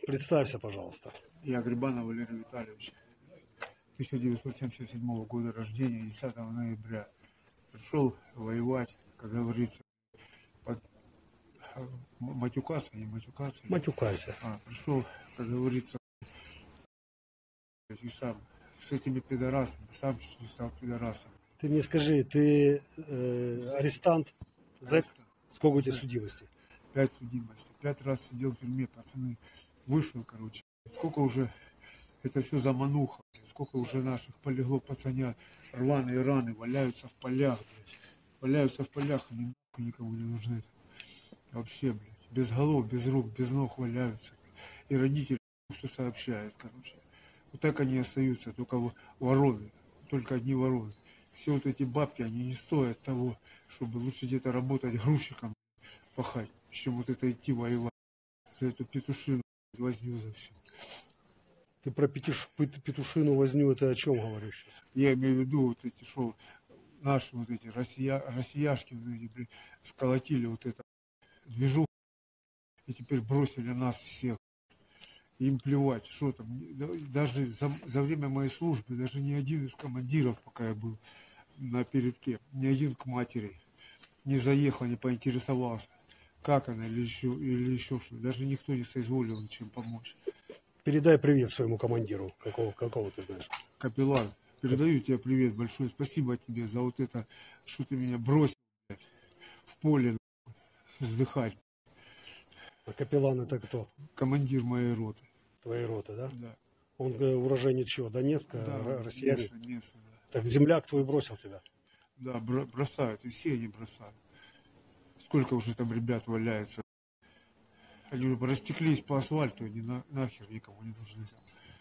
Представься, пожалуйста. Я Грибанов Валерий Витальевич, 1977 года рождения, 10 ноября. Пришел воевать, как говорится, матюкаться, не матюкаться. Матюкайся. Пришел, как говорится, и сам с этими пидорасами, сам чуть не стал пидорасом. Ты мне скажи, ты арестант? Зэк? Сколько у тебя Зэк. судимости? 5 судимостей. 5 раз сидел в тюрьме, пацаны. Вышел, короче. Сколько уже это все замануха. Сколько уже наших полегло пацанят. Рваные раны валяются в полях, блядь. Валяются в полях, они нахуй никому не нужны. Вообще, блядь. Без голов, без рук, без ног валяются. И родители что сообщают, короче. Вот так они остаются, только вороны. Только одни вороны. Все вот эти бабки, они не стоят того, чтобы лучше где-то работать грузчиком, пахать, чем вот это идти воевать. За эту петушину возню за все. Ты про петушину возню, это о чем говоришь сейчас? Я имею в виду вот эти шоу, наши вот эти россияшки вот эти, блин, сколотили вот это движуху и теперь бросили нас всех. Им плевать, что там. Даже за время моей службы даже ни один из командиров, пока я был на передке, ни один к матери не заехал, не поинтересовался, как она или еще что. Даже никто не соизволил ничем помочь. Передай привет своему командиру, какого ты знаешь. Капеллан, передаю тебе привет большой. Спасибо тебе за вот это, что ты меня бросил, блядь, в поле вздыхать. А капеллан это кто? Командир моей роты. Твоей роты, да? Да. Он уроженец чего? Донецка, Да, россиянин? местный, да. Так земляк твой бросил тебя? Да, бросают, и все они бросают. Сколько уже там ребят валяется. Они уже растеклись по асфальту, они нахер никому не нужны.